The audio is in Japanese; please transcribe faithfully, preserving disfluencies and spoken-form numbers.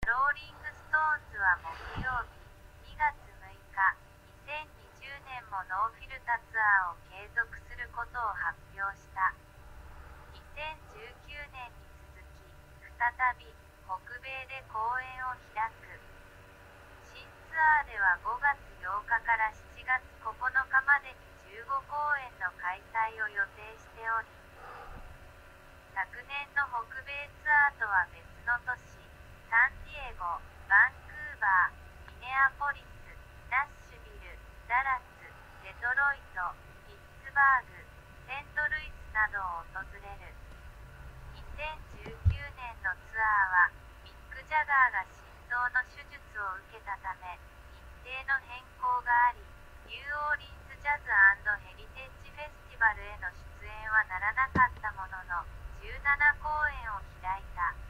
ローリングストーンズは木曜日にがつむいか、にせんにじゅうねんもノーフィルタツアーを継続することを発表した。にせんじゅうきゅうねんに続き、再び北米で公演を開く。新ツアーではごがつようかからしちがつここのかまでにじゅうごこうえんの開催を予定しており、昨年の北米ツアーとは別の都市、サンディエゴ、バンクーバー、ミネアポリス、ナッシュビル、ダラス、デトロイト、ピッツバーグ、セントルイスなどを訪れる。にせんじゅうきゅうねんのツアーは、ミック・ジャガーが心臓の手術を受けたため、日程の変更があり、ニューオーリンズ・ジャズ&ヘリテッジフェスティバルへの出演はならなかったものの、じゅうななこうえんを開いた。